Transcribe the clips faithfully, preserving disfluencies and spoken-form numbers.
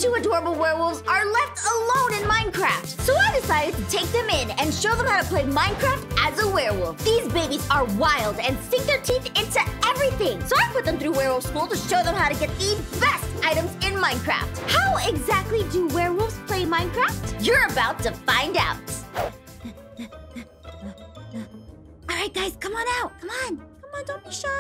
two adorable werewolves are left alone in Minecraft. So I decided to take them in and show them how to play Minecraft as a werewolf. These babies are wild and sink their teeth into everything. So I put them through werewolf school to show them how to get the best items in Minecraft. How exactly do werewolves play Minecraft? You're about to find out. All right, guys, come on out. Come on. Come on, don't be shy.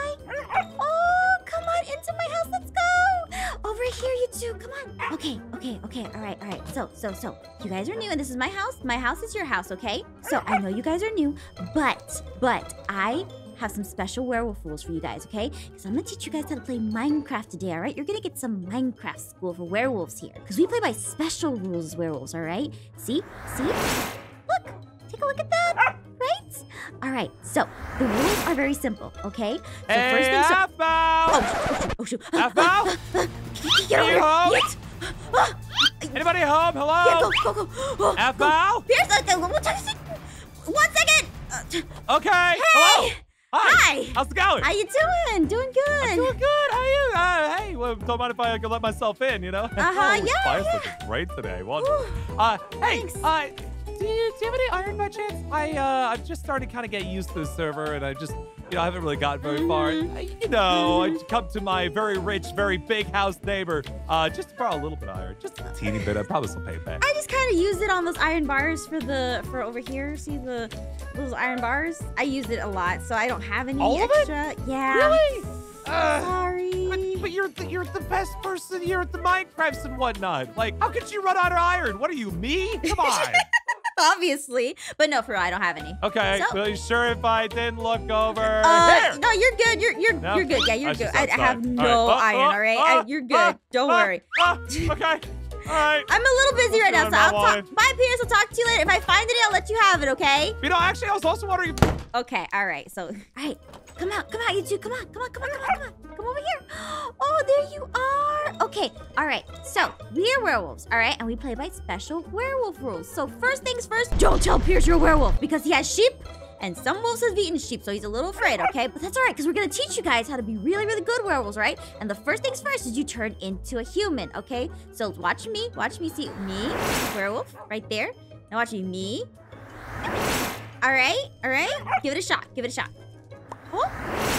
Oh, come on into my house. Let's go. Over here, you two. Come on. Okay, okay, okay. All right, all right. So, so, so, you guys are new, and this is my house. My house is your house, okay? So, I know you guys are new, but, but, I have some special werewolf rules for you guys, okay? Because I'm gonna teach you guys how to play Minecraft today, all right? You're gonna get some Minecraft school for werewolves here. Because we play by special rules as werewolves, all right? See? See? Look! Take a look at that! Right? All right, so the rules are very simple, okay? So hey, first things F L! Oh, shoot, oh, shoot. F L? Get over here! home? Yes. Ah. Anybody home? Hello? Yeah, go, go, go. Oh, F go. L? Pierce, uh, uh, one second. One second. Uh, Okay. Hey! Hello? Hi. Hi. How's it going? How you doing? Doing good. I'm doing good. How are you? Uh, hey, well, don't mind if I can let myself in, you know? Uh-huh, oh, yeah, Fire's yeah. looking great today. Wonderful. Uh, hey, Thanks. uh, do you, do you have any iron by chance? I, uh, I've just started kind of getting used to the server, and I just, you know, I haven't really gotten very far. Mhm. Uh, you know, Mhm. I come to my very rich, very big house neighbor, uh, just to borrow a little bit of iron. Just a teeny bit. I promise I'll pay it back. I just kind of used it on those iron bars for the for over here. See the those iron bars? I used it a lot, so I don't have any All of it? extra. Yeah. Really? Uh, Sorry. But, but you're the, you're the best person here at the Minecrafts and whatnot. Like, how could you run out of iron? What are you, me? Come on. Obviously, but no, for real, I don't have any. Okay, So- are you sure if I didn't look over Uh, here? no, you're good. You're you're No? you're good. Yeah, I you're was good. just I, I outside. have All no right. Oh, iron. oh, All right, oh, I, you're good. ah, Don't ah, worry. ah, okay. All right. I'm a little busy right now, so Turn I'll that talk. one. Bye, Pierce. I'll talk to you later. If I find it, I'll let you have it. Okay? You know, actually, I was also wondering. Okay. All right. So, all right. Come out. Come out, you two. Come on. Come on. Come on. Come on. Come on. Come over here. Oh, there you are. Okay. All right. So we are werewolves. All right, and we play by special werewolf rules. So first things first, don't tell Pierce you're a werewolf because he has sheep. And some wolves have eaten sheep, so he's a little afraid, okay? But that's all right, because we're going to teach you guys how to be really, really good werewolves, right? And the first things first is you turn into a human, okay? So watch me. Watch me. See me, werewolf, right there. Now watch me. Me. All right. All right. Give it a shot. Give it a shot. Oh.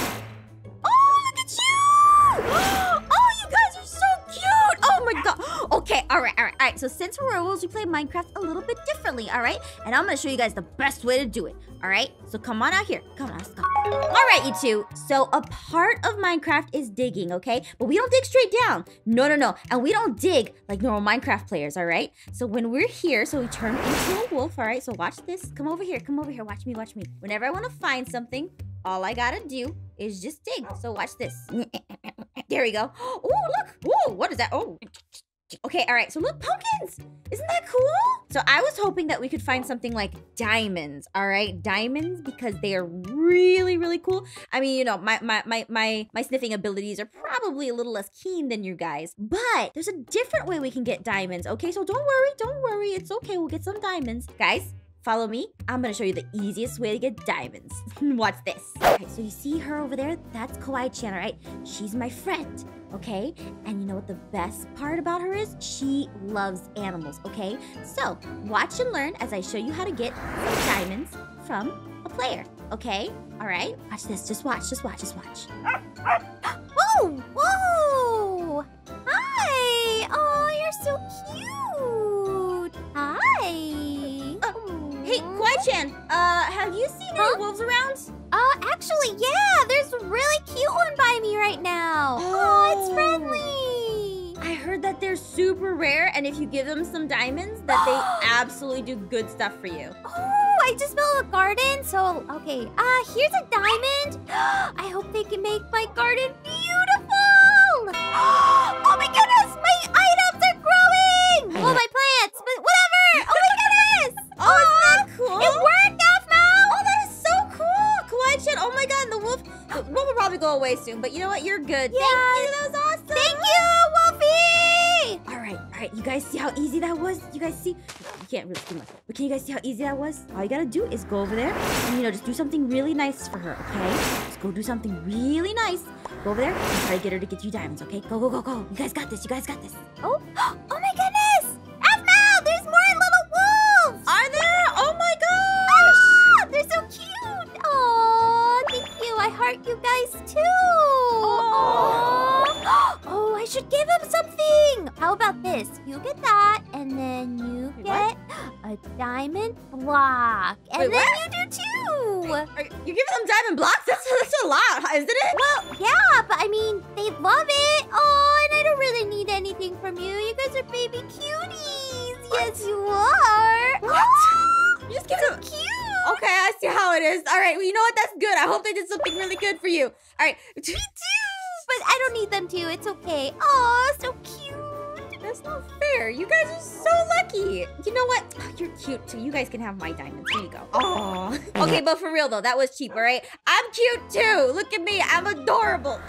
Oh, look at you. Oh, you guys are so cute. Oh, my God. Okay. All right. All right. All right. So since we're werewolves, we play Minecraft a little bit differently, all right? And I'm going to show you guys the best way to do it. All right, so come on out here. Come on, let's go. All right, you two. So a part of Minecraft is digging, okay? But we don't dig straight down. No, no, no. And we don't dig like normal Minecraft players, all right? So when we're here, so we turn into a wolf, all right? So watch this. Come over here. Come over here. Watch me. Watch me. Whenever I want to find something, all I gotta do is just dig. So watch this. There we go. Oh, look. Oh, what is that? Oh. Okay, all right, so look, pumpkins! Isn't that cool? So I was hoping that we could find something like diamonds, all right? Diamonds, because they are really, really cool. I mean, you know, my, my, my, my, my sniffing abilities are probably a little less keen than you guys, but there's a different way we can get diamonds, okay? So don't worry, don't worry, it's okay, we'll get some diamonds. Guys, follow me. I'm gonna show you the easiest way to get diamonds. Watch this. All right, so you see her over there? That's Kawaii-chan, all right? She's my friend, okay? And you know what the best part about her is? She loves animals, okay? So watch and learn as I show you how to get some diamonds from a player, okay? All right, watch this. Just watch, just watch, just watch. Whoa, whoa! Hi! Oh, you're so cute! Hi! Uh, hey, Kawaii-chan, uh, have you seen Huh? any wolves around? Uh, actually, yeah, there's a really cute one by me right now. Oh, it's friendly. I heard that they're super rare, and if you give them some diamonds, that they absolutely do good stuff for you. Oh, I just built a garden, so, okay. Uh, here's a diamond. I hope they can make my garden beautiful. Oh my goodness, my items are growing. Well, my plants, but whatever. Oh my goodness. Oh, isn't that cool? It worked, Aphmau. Oh, that is so cool! Kawaii-chan, oh my god, and the wolf, the wolf will probably go away soon, but you know what? You're good. Yeah. Thank you, that was awesome. Thank you, Wolfie. All right, all right, you guys see how easy that was? You guys see? You can't really see much, but can you guys see how easy that was? All you gotta do is go over there and, you know, just do something really nice for her, okay? Just go do something really nice. Go over there and try to get her to get you diamonds, okay? Go, go, go, go. You guys got this, you guys got this. Oh, oh my goodness. how about this? You get that, and then you Wait, get a diamond block. And Wait, then what? you do too. Are you giving them diamond blocks? That's, that's a lot, isn't it? Well, yeah, but I mean, they love it. Oh, and I don't really need anything from you. You guys are baby cuties. Yes, you are. What? You just give them... Cute. Okay, I see how it is. All right, well, you know what? That's good. I hope they did something really good for you. All right. Me too. But I don't need them to. It's okay. Oh, so cute. That's not fair. You guys are so lucky. You know what? Oh, you're cute, too. You guys can have my diamonds. Here you go. Oh. Okay, but for real, though, that was cheap, all right? I'm cute, too. Look at me. I'm adorable.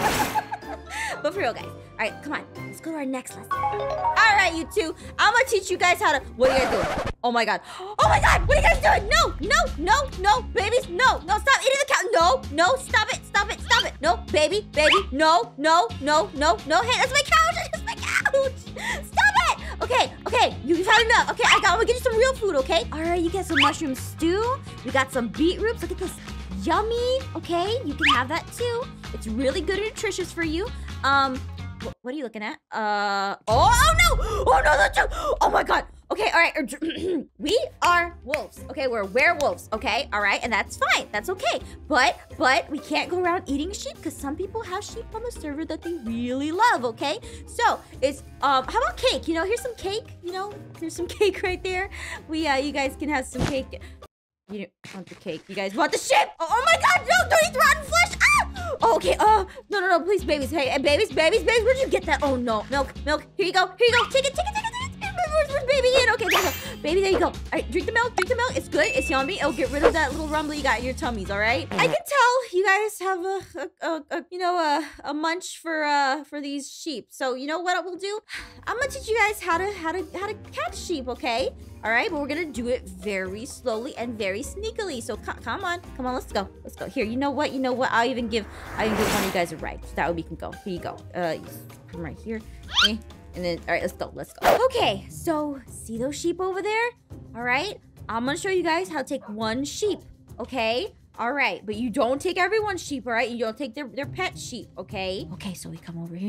But for real, guys. All right, come on. Let's go to our next lesson. All right, you two. I'm going to teach you guys how to... What are you guys doing? Oh, my God. Oh, my God. What are you guys doing? No, no, no, no. Babies, no. No, stop eating the cow. No, no. Stop it. Stop it. Stop it. No, baby, baby. No, no, no, no, no. Hey, that's my couch. That's my couch. Stop it. Okay, okay. You've had enough. Okay, I got... I'm going to get you some real food, okay? All right, you get some mushroom stew. We got some beetroots. Look at this. Yummy. Okay, you can have that, too. It's really good and nutritious for you. Um... What are you looking at? Uh, oh, oh no! Oh no, that's you! Oh my God! Okay, all right. We are wolves. Okay, we're werewolves. Okay, all right, and that's fine. That's okay. But, but we can't go around eating sheep because some people have sheep on the server that they really love. Okay, so it's um, how about cake? You know, here's some cake. You know, here's some cake right there. We, uh, you guys can have some cake. You don't want the cake. You guys want the sheep? Oh, oh my God! No, don't eat rotten flesh! Ah! Oh, okay. Oh, no, no, no, please, babies. Hey, hey, babies, babies, babies. Where'd you get that? Oh no, milk, milk. Here you go. Here you go. Take it, take it, take it. Take it. Where's, where's baby in? Okay, there you go. Baby, there you go. All right, drink the milk. Drink the milk. It's good. It's yummy. It'll get rid of that little rumble you got in your tummies. All right. I can tell you guys have a, a, a, a you know, a, a munch for uh for these sheep. So you know what we'll do? I'm gonna teach you guys how to how to how to catch sheep. Okay. All right, but we're gonna do it very slowly and very sneakily. So co come on, come on, let's go, let's go. Here, you know what? You know what? I'll even give, I'll even give one of you guys a ride. So that way we can go. Here you go. Uh, come right here, eh, and then all right, let's go, let's go. Okay, so see those sheep over there? All right, I'm gonna show you guys how to take one sheep. Okay. All right, but you don't take everyone's sheep, all right? You don't take their, their pet sheep, okay? Okay, so we come over here.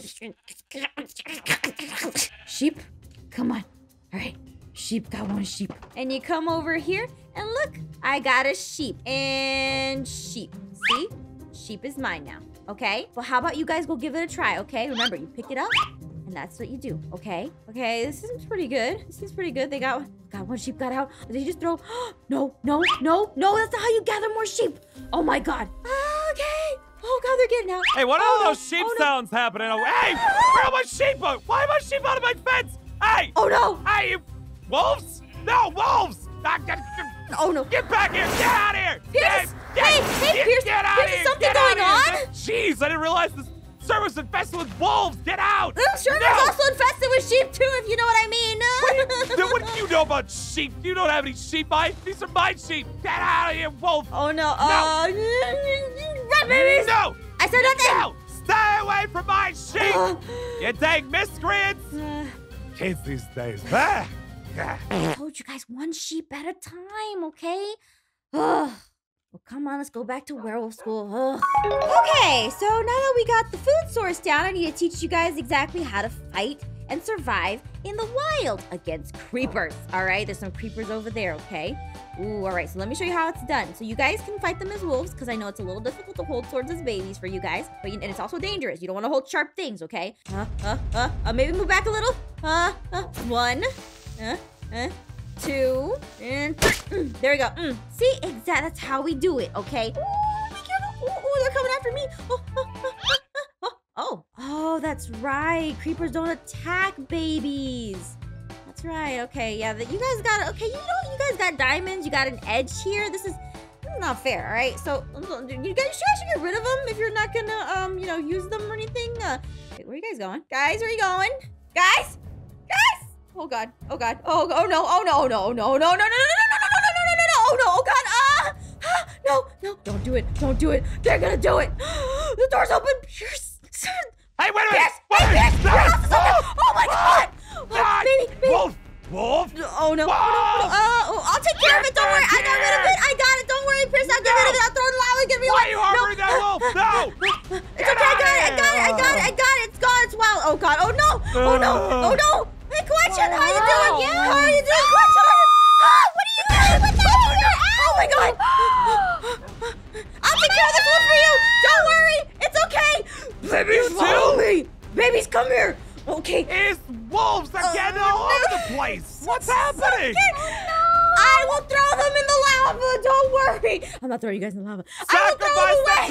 Sheep, come on. All right. Sheep, got one sheep. And you come over here and look, I got a sheep and sheep. See? Sheep is mine now, okay? Well, how about you guys go give it a try, okay? Remember, you pick it up and that's what you do, okay? Okay, this seems pretty good. This seems pretty good. They got, got one sheep got out. Did you just throw? No, no, no, no, that's not how you gather more sheep. Oh my God. Okay. Oh God, they're getting out. Hey, what are oh, all those sheep oh, no. sounds happening? Hey, where are my sheep? Why are my sheep out of my fence? Hey. Oh no. Hey, you. Wolves? No, wolves! Oh no! Get back here! Get out of here! Pierce! Get, hey, get, hey, get, Pierce! Get out Pierce, here! is something get going on? Jeez, I didn't realize this server's infested with wolves! Get out! The server's no. also infested with sheep too, if you know what I mean. What, what do you know about sheep? You don't have any sheep. I, these are my sheep. Get out of here, wolf! Oh no! No! Uh, run, babies! No! I said nothing! No! Stay away from my sheep! Uh, you dang miscreants! Uh, Kids these days. Ah. I told you guys one sheep at a time, okay? Ugh. Well, come on, let's go back to werewolf school. Ugh. Okay, so now that we got the food source down, I need to teach you guys exactly how to fight and survive in the wild against creepers. All right, there's some creepers over there, okay? Ooh, all right, so let me show you how it's done. So you guys can fight them as wolves, because I know it's a little difficult to hold swords as babies for you guys, but you, and it's also dangerous. You don't want to hold sharp things, okay? Uh, uh, uh, uh, maybe move back a little. Uh, uh, one. Uh, uh, two, and three. Mm, there we go. Mm. See, exactly. That's how we do it, okay? Ooh, be careful. Ooh, ooh, they're coming after me. Oh, oh, oh, oh, oh, oh, that's right. Creepers don't attack babies. That's right. Okay, yeah. That you guys got. Okay, you know, you guys got diamonds. You got an edge here. This is, this is not fair. All right. So you guys should get rid of them if you're not gonna, um, you know, use them or anything. Uh, wait, where are you guys going? Guys, where are you going? Guys, guys. Oh God! Oh God! Oh oh no! Oh no! No! No! No! No! No! No! No! No! No! No! No! No! No! Oh no! Oh God! Ah! Ah! No! No! Don't do it! Don't do it! They're gonna do it! The door's open! Pierce! Hey, wait a minute! Pierce! Wait a Hey, minute! Pierce! Your house is open! Oh my God! Oh, baby! Baby! Wolf! Wolf! Oh no! Oh no! Uh, oh, I'll take care of it! Don't worry! I got rid of it! I got it! Don't worry, Pierce! I'll get rid of it! I'll throw it in the lava! Get me Why are you harboring that wolf? No! It's okay! I got it! I got it! I got it! I got it! It's gone! It's wild! Oh God! Oh no! Oh no! Oh no! Hey, Quetchan, how you doing? Yeah. How are you doing, Quetchan? Ah, what are you doing? What the heck? Oh my god! I'll take care of this one for you. Don't worry, it's okay. Babies, follow me. Babies, come here. Okay. It's wolves are getting all over the place. What's happening? I will throw them in the lava. Don't worry. I'm not throwing you guys in the lava. I will throw them away.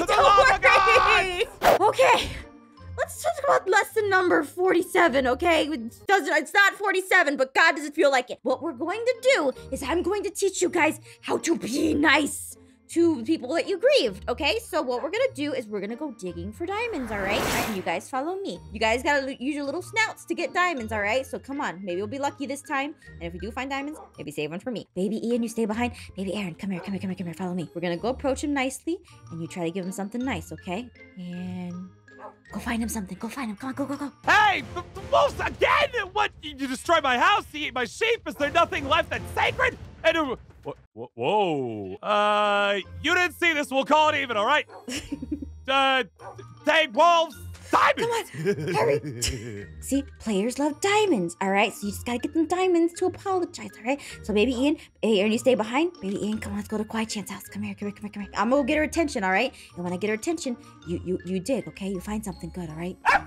Sacrifice them to the Don't lava worry. Okay. Let's talk about lesson number forty-seven, okay? It doesn't, it's not forty-seven, but God, does it feel like it. What we're going to do is I'm going to teach you guys how to be nice to people that you grieved, okay? So what we're gonna do is we're gonna go digging for diamonds, all right? And you guys follow me. You guys gotta use your little snouts to get diamonds, all right? So come on, maybe we'll be lucky this time. And if we do find diamonds, maybe save one for me. Baby Ian, you stay behind. Baby Aaron, come here, come here, come here, come here, follow me. We're gonna go approach him nicely, and you try to give him something nice, okay? And go find him something. Go find him. Come on, go, go, go. Hey, the, the wolves again! What? You, you destroy my house, you eat my sheep. Is there nothing left that's sacred? And uh, wh- whoa, uh, you didn't see this. We'll call it even, all right? uh, take wolves, diamonds. Come on, hurry. See, players love diamonds, all right? So you just gotta get them diamonds to apologize, all right? So baby Ian, hey, Aaron, you stay behind. Baby Ian, come on, let's go to Quiet Chance house. Come here, come here, come here, come here. I'm gonna go get her attention, all right? And when I get her attention, you you you dig, okay? You find something good, all right? Get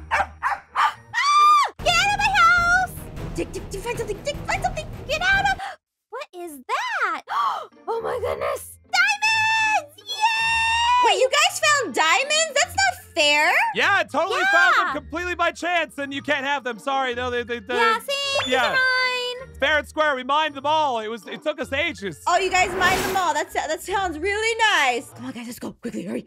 out of my house! Dig, dig, dig, find something, dig, find something. Get out of... What is that? Oh my goodness! Diamonds! Yay! Wait, you guys found diamonds? That's not fair. Yeah, I totally Yeah. found them completely by chance, and you can't have them. Sorry, no, they, they, they Yeah, see? These yeah. are mine. fair and square. We mined them all. It was, it took us ages. Oh, you guys mined them all. That's, that sounds really nice. Come on, guys, let's go. Quickly, hurry.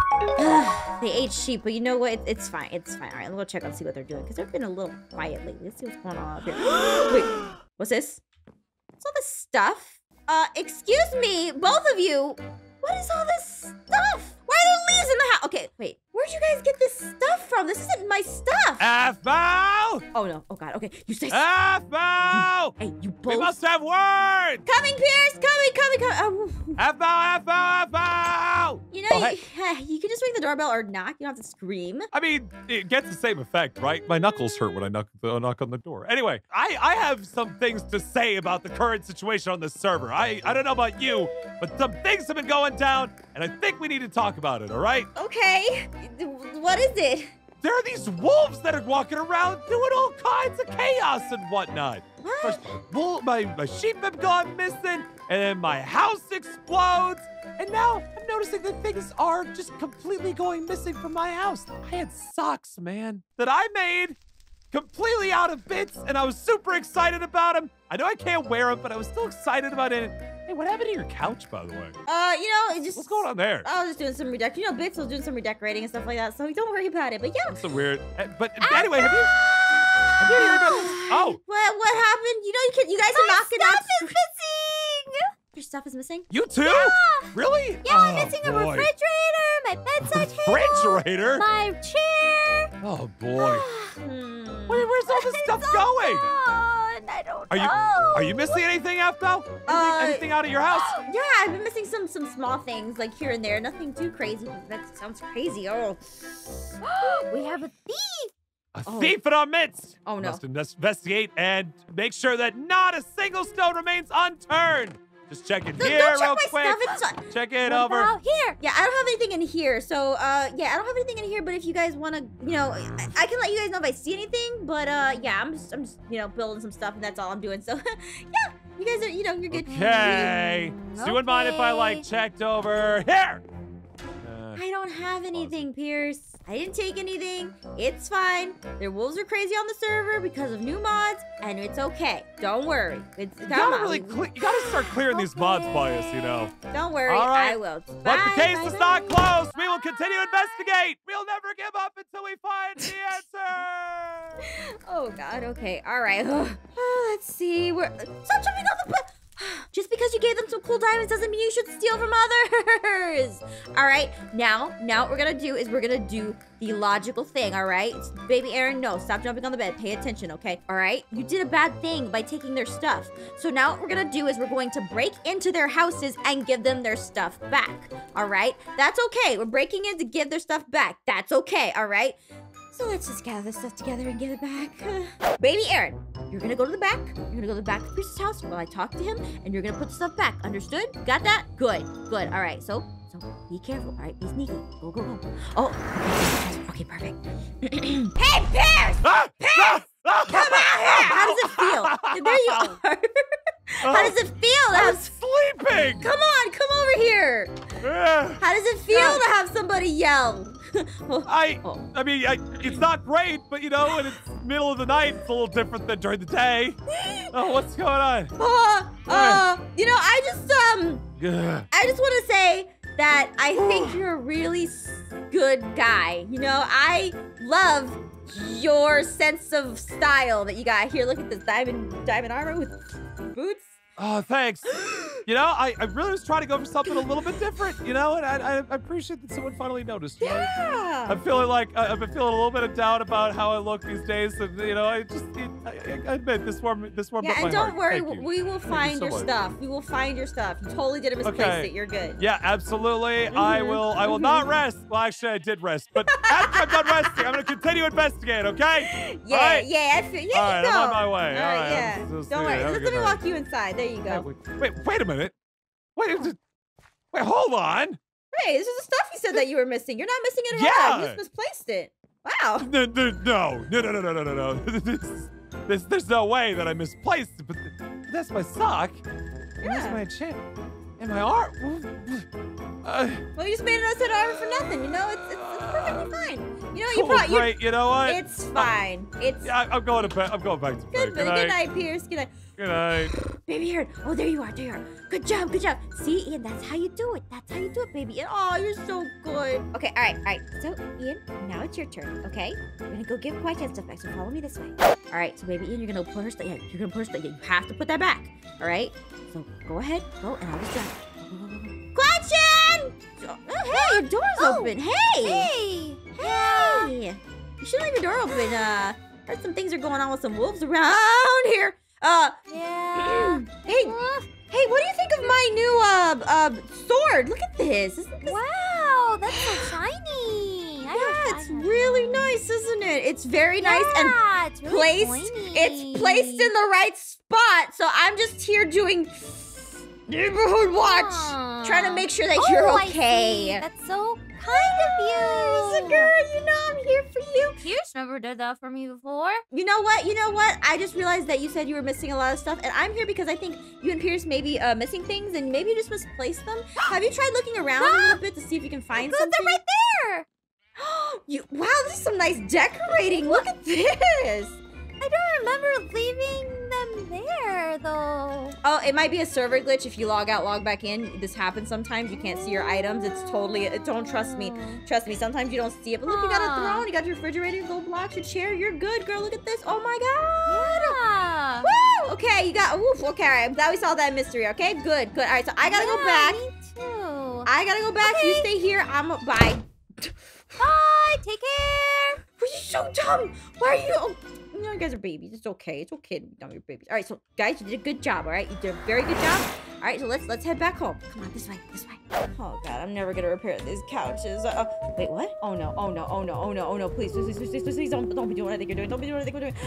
They ate sheep, but you know what? It, it's fine. It's fine. All right, we'll check and see what they're doing, because they've been a little quiet lately. Let's see what's going on up here. Wait, what's this? What's all this stuff? Uh, excuse me, both of you. What is all this stuff? Why are there leaves in the house? Okay, wait. Where'd you guys get this stuff from? This isn't my stuff. F-bow! Oh, no. Oh, God. Okay, you stay. F-bow! Hey, you We both. must have words! Coming, Pierce. Coming, coming, coming. Um, F-bow, F-bow, F-bow! you know, Oh, you, you can just ring the doorbell or knock. You don't have to scream. I mean, it gets the same effect, right? My knuckles hurt when I knock, uh, knock on the door. Anyway, I, I have some things to say about the current situation on this server. I, I don't know about you, but some things have been going down, and I think we need to talk about it, all right? Okay. What is it? There are these wolves that are walking around doing all kinds of chaos and whatnot. What? First, my, bull, my, my sheep have gone missing, and then my house explodes. And now I'm noticing that things are just completely going missing from my house. I had socks, man, that I made completely out of bits, and I was super excited about them. I know I can't wear them, but I was still excited about it. Hey, what happened to your couch, by the way? Uh, you know, it just. What's going on there? I was just doing some redecorating. You know, Bits was doing some redecorating and stuff like that, so don't worry about it. But yeah. That's so weird. Uh, But anyway, have you, have you heard about this? Oh, What? What happened? You know, you can. You guys are My knocking out. stuff is missing! Your stuff is missing. you too? Yeah. Really? Yeah, I'm Oh, missing a boy. refrigerator, my bedside table, Refrigerator? my chair. Oh boy. Hmm. Where, where's all this It's stuff all going? gone. I don't Are you know. are you missing anything, F-Bell? Anything, Uh, anything out of your house? Yeah, I've been missing some some small things like here and there. Nothing too crazy. But that sounds crazy. Oh. We have a thief. A oh. thief in our midst. Oh, no. Must investigate and make sure that not a single stone remains unturned. Just check it Don't, here don't check real my quick. stuff. It's not- Check it What over. about here? Yeah, I don't have anything in here. So, uh, yeah, I don't have anything in here. But if you guys want to, you know, I, I can let you guys know if I see anything. But, uh, yeah, I'm just, I'm just, you know, building some stuff, and that's all I'm doing. So, yeah, you guys are, you know, you're good. Okay. Mm, So you wouldn't mind if I like okay. checked over here? Uh, I don't have anything, Pierce. I didn't take anything. It's fine. Their wolves are crazy on the server because of new mods, and it's okay. Don't worry. It's you come gotta on. really, cle- you gotta start clearing these mods by us, you know. Don't worry. All right. I will. But Bye, the case bye, is bye. not closed. We will continue to investigate. We'll never give up until we find the answer. Oh God. Okay. All right. Oh, let's see. We're stop jumping off the. Pl- Just because you gave them some cool diamonds doesn't mean you should steal from others. All right. Now, now what we're gonna do is we're gonna do the logical thing. All right, baby Aaron. No, stop jumping on the bed. Pay attention. Okay. All right. You did a bad thing by taking their stuff. So now what we're gonna do is we're going to break into their houses and give them their stuff back. All right. That's okay. We're breaking in to give their stuff back. That's okay. All right. So let's just gather this stuff together and get it back. Uh, baby Aaron, you're gonna go to the back. You're gonna go to the back of Pierce's house while I talk to him, and you're gonna put the stuff back. Understood? Got that? Good. Good. All right. So, so be careful. All right. Be sneaky. Go, go, go. Oh. Okay. Okay. Perfect. Hey, Pierce! Ah! Pierce! Ah! Come out here! How does it feel? There you are. How does it feel to I have... was sleeping. Come on, come over here. Yeah. How does it feel to have somebody yell? I, Oh. I mean, I, it's not great, but you know, when it's middle of the night, it's a little different than during the day. Oh, what's going on? Uh, uh, you know, I just, um, Ugh. I just want to say that I think you're a really s- good guy. You know, I love your sense of style that you got here. Look at this diamond, diamond armor with boots. Oh, thanks. You know, I, I really was trying to go for something a little bit different, you know, and I, I, I appreciate that someone finally noticed. You know? Yeah. I'm feeling like I- I've been feeling a little bit of doubt about how I look these days, and you know, I just it, I, I admit this warm this warmed Yeah, up my and don't heart. worry, Thank you. we will you find so your much. stuff. We will find your stuff. You totally didn't misplace Okay. it. You're good. Yeah, absolutely. I Mhm, will. I will mhm. not rest. Well, actually, I did rest, but after I'm done resting, I'm gonna continue to investigate. Okay? Yeah, All right. yeah, I feel, yeah, All you right, go. I'm on my way. All All right, right, yeah. I'm so Don't sorry. worry. Have a Let, good let me night. walk you inside. There you Hey, go. wait, wait, wait a minute. Wait, is it- wait, hold on. Hey, this is the stuff you said that you were missing. You're not missing it at all. Yeah. You just misplaced it. Wow. No, no, no, no, no, no, no, no, no. This, this, there's no way that I misplaced it, but, but that's my sock. And that's Yeah. my enchant. And my art. Uh, Well, you just made another set of armor for nothing. You know, it's, it's, it's perfectly fine. You know, you cool, brought you. great. You know what? It's fine. It's Yeah, I, I'm going to bed. I'm going back to bed. good. Good night. night, Pierce. Good night. Good night. Baby Aaron. Oh, there you are. There you are. Good job. Good job. See, Ian, that's how you do it. That's how you do it, baby. Ian. Oh, you're so good. Okay, all right, all right. So, Ian, now it's your turn, okay? We're gonna go give Quiet stuff back, so follow me this way. All right, so baby Ian, you're gonna put her stuff. Yeah, you're gonna put her stuff. Yeah, you have to put that back. All right? So go ahead, go, and I'll just drive. Go, go, go, go. Question! Oh, hey, your door's Oh, open. Hey! Hey! Yeah. Hey! You should leave your door open. Uh, heard some things are going on with some wolves around here. Uh, Yeah. hey, Uh, hey, what do you think of my new uh uh sword? Look at this. Isn't this? wow, that's so shiny. I Yeah, wish I it's had really one. nice, isn't it? It's very nice and Yeah, it's really placed. pointy. It's placed in the right spot. So I'm just here doing neighborhood watch, trying to Aw. make sure that Oh, you're I okay. see. That's so kind of you. Lisa, girl, you know I'm here for you. Pierce never did that for me before. You know what? You know what? I just realized that you said you were missing a lot of stuff, and I'm here because I think you and Pierce may be uh, missing things, and maybe you just misplaced them. Have you tried looking around a little bit to see if you can find Look, something? they're right there. You, wow, this is some nice decorating. Look at this. I don't remember leaving them there, though. Oh, it might be a server glitch. If you log out, log back in. This happens sometimes. You can't see your items. It's totally, uh, don't trust me. Trust me, sometimes you don't see it. But look, you got a Aw. throne, you got your refrigerator, your gold blocks, your chair. You're good, girl. Look at this. Oh my god. Yeah. Woo! Okay, you got, woof. Okay, all right. I'm glad we saw that mystery. Okay, good, good. All right, so I gotta go Yeah, back. Me too. I gotta go back. You stay here. I'm, a- bye. Bye. Take care. You're so dumb. Why are you? Oh, you know, you guys are babies. It's okay. It's okay to be dumb. You're babies. All right, so guys, you did a good job. All right, you did a very good job. All right, so let's let's head back home. Come on, this way, this way. Oh God, I'm never gonna repair these couches. Uh, uh, wait, what? Oh no, oh no, oh no, oh no, oh no! Please, please, please, please, please, please don't don't be doing what I think you're doing. Don't be doing what I think we're doing.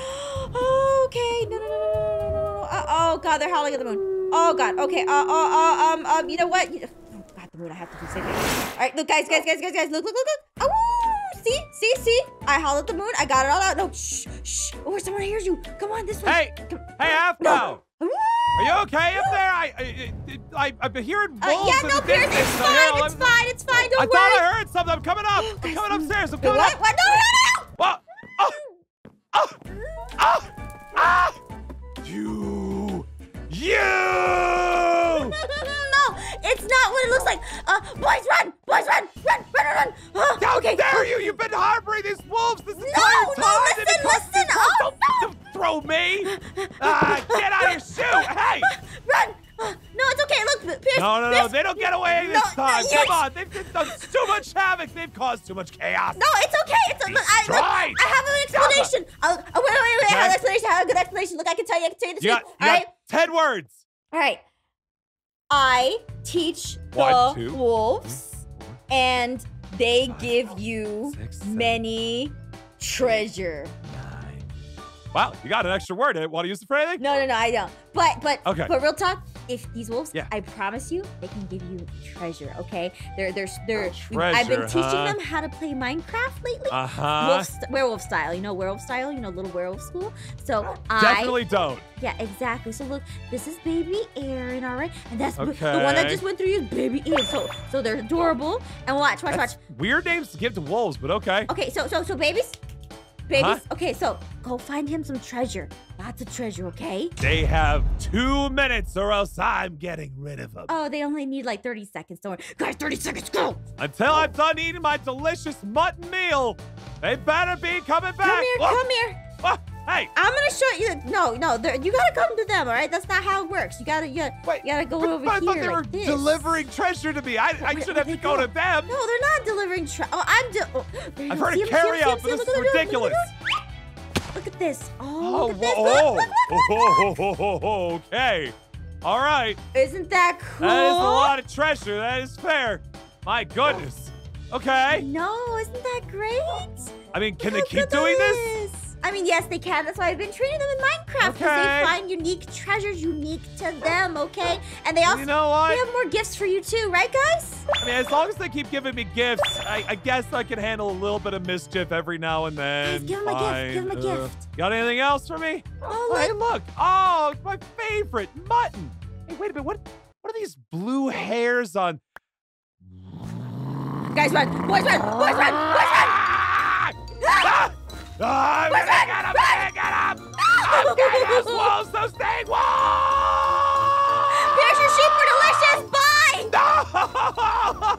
Okay, no, no, no, no, no, no, no, no. Uh, oh God, they're howling at the moon. Oh God. Okay. Uh, uh, uh, um, um. You know what? You, oh God, the moon. I have to do something. All right, look, guys, guys, guys, guys, guys. Look, look, look, look. Oh. See, see, see? I hollowed at the moon. I got it all out. No, shh, shh. Oh, someone hears you. Come on, this way. Hey, Come. hey, Afro. No. Are you okay up there? I, I, I, I've been hearing Uh, wolves yeah, in no, the Pierce, distance. it's so here, fine, let it's me- fine, it's fine. Don't I worry. thought I heard something. I'm coming up. I'm Guys, coming upstairs. I'm Wait, coming what? up. What? No, no, no, no. What? Oh, oh, oh, ah! You, you! No, it's not what it looks like. Uh, boys, run! Boys, run! Run! Run! Run! Run! Uh, How okay. dare you? You've been harboring these wolves this entire No, time. no, and it listen, cost listen. me- Oh, don't, don't throw me. Ah, get out of your shoe. Hey. Run! Uh, no, it's okay. Look, Pierce. No, no, no. Pierce. They don't get away this No, time. yes. Come on. They've, they've done too much havoc. They've caused too much chaos. No, it's okay. It's look, I, look, Destroyed. I have an explanation. I'll, oh, wait, wait, wait, wait. I have an Okay. explanation. I have a good explanation. Look, I can tell you. I can tell you the You truth. got, you All right. got ten words. All right. I teach One, the two, wolves, and they give you Six, seven. many treasure. Nine. Wow, you got an extra word. Want to use it for anything? No, no, no, I don't. But, but, Okay. but real talk, if these wolves, Yeah. I promise you, they can give you treasure, okay? They're, they're, they're, Treasure, I've been teaching huh? them how to play Minecraft lately. Uh-huh. Wolf st- werewolf style, you know, werewolf style, you know, little werewolf school. So I, Definitely don't. yeah, exactly. So look, this is baby Aaron, all right? And that's b- the Okay. one that just went through you is baby Ian. So, so they're adorable. And watch, watch, watch. That's weird names to give to wolves, but okay. Okay, so, so, so babies, babies. Uh-huh. Okay, so go find him some treasure. Lots of treasure, okay? They have two minutes or else I'm getting rid of them. Oh, they only need like thirty seconds. Don't worry. Guys, thirty seconds, go! Until I'm done eating my delicious mutton meal, they better be coming back. Come here, Look. come here. Ah, hey, I'm gonna show you. No, no, they're- you gotta come to them, all right? That's not how it works. You gotta, you gotta, wait. you gotta go but, over but I thought here they were like this. delivering treasure to me. I, I Where- should where'd have to they go go? to them. No, they're not delivering. Tre- oh, I'm. De- oh, there you I've go. heard See of him, see him, carry see him, out, see but him. this Look is at him, look at him, ridiculous. look at him. Look at this. Oh, Oh, look at this. whoa. Look, look, look, look. Oh, okay. All right. Isn't that cool? That is a lot of treasure. That is fair. My goodness. Okay. No, isn't that great? I mean, can they Look keep at doing this? I mean, yes, they can. That's why I've been training them in Minecraft. Because Okay. they find unique treasures unique to them, okay? And they also You know they what? have more gifts for you too, right, guys? I mean, as long as they keep giving me gifts, I, I guess I can handle a little bit of mischief every now and then. Guys, give 'em a gift, Fine. give 'em a Uh, gift. Got anything else for me? Oh, Hey, look. look. Oh, it's my favorite mutton. Hey, wait a minute. What? What are these blue hairs on? Guys, run! Boys, run! Boys, run! Boys, run! Ah! Ah! Ah, I'm gonna get him! I'm gonna get him! Okay, those walls, those dang walls! Here's your sheep for delicious! Bye! No!